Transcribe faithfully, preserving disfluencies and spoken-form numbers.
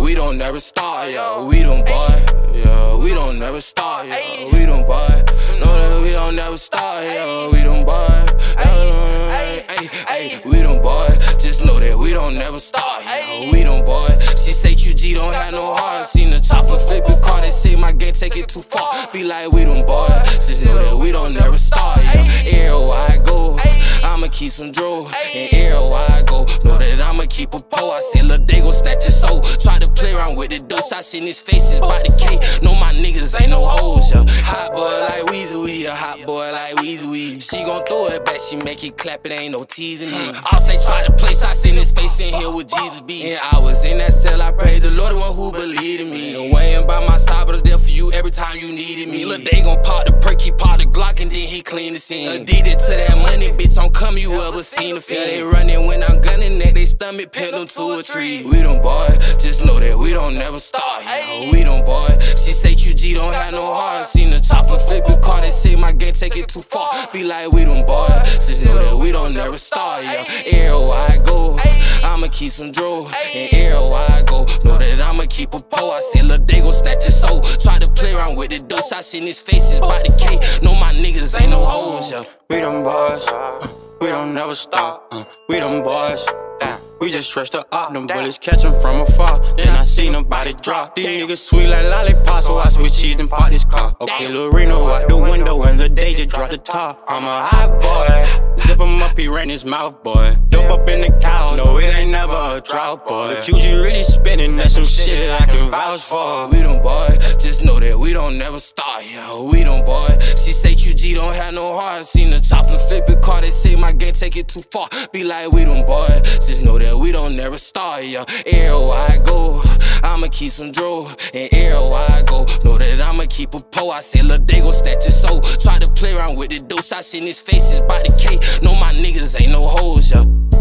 we don't never start, yeah. We them boy, yeah. We don't never start, yeah. We them boy, know that we don't never start, yeah. We them boy, hey, hey, we them boy. Just know that we don't never start, yeah. We them boy. She say Q G don't have no heart. Seen the chopper flip a car. They say my game take it too far. Be like we them boy. Just know that we don't never start, yeah. Everywhere I go, I'ma keep some dro. And everywhere I go, know that I'ma keep a pole. I say lil' they gon' snatch your soul. Try to play around with the dope shots in his face is by the K. No, my niggas ain't no hoes, yeah. Hot boy like Weezy, a hot boy like Weezy. She gon' throw it back, she make it clap, it ain't no teasing me. I'll say try to play shots in his face in here with Jesus be. And I was in that cell, I prayed the Lord, the one who believed in me. And weighing by my side, but I was there for you every time you needed me. Lil' they gon' pop the perk, he pop the Glock, and then he clean the scene. Addicted to that money, bitch, I'm come, you ever seen a fiend. They running when I'm gunning at they stomach, pin them to a tree. We them boy, just know that we don't never start, yeah. We them boy. She say Q G don't have no heart. Seen the chopper flip a car, they say my game take it too far. Be like we them boy, just know that we don't never start, yeah. Everywhere I go, I'ma keep some dro. And everywhere I go, know that I'ma keep a pole. I say lil' they gon' snatch your soul. Try to play around with the dope shots in his face is by the K. No, my niggas ain't no hoes, yeah. We them boys, uh, we don't never stop, uh, we them boys. Damn. We just stretched the up, them bullets catch 'em from afar. Then I seen them body drop. These niggas sweet like lollipops, so I switch cheese and pop this car. Okay, Lil Reno out the window and the day just dropped the top. I'm a hot boy, zip him up, he ran his mouth, boy. Dope up in the cow, no, it ain't never a drought, boy. The Q G really spinning, that's some shit that I can vouch for. We them boy, just know that we don't never start, yeah. We them boy. She say Q G don't have no heart. Seen the chopper flip a car, they say my game take it too far. Be like we them boy, just know that we don't never start, yeah. Everywhere I go, I'ma keep some dro. And everywhere I go, know that I'ma keep a pole. I say lil' they gon' snatch your soul. Try to play around with the dope shots in his face is by the K. No, my niggas ain't no hoes, yeah.